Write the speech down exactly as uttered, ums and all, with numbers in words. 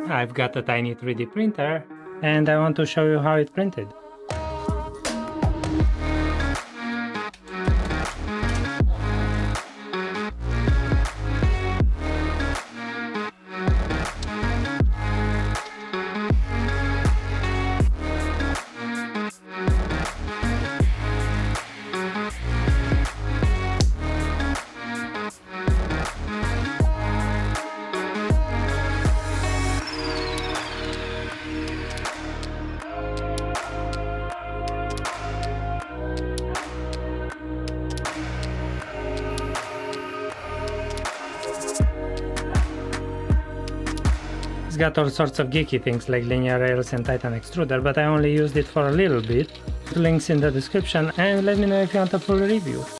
I've got a tiny three D printer and I want to show you how it printed. It's got all sorts of geeky things like linear rails and Titan extruder, but I only used it for a little bit. Links in the description, and let me know if you want a full review.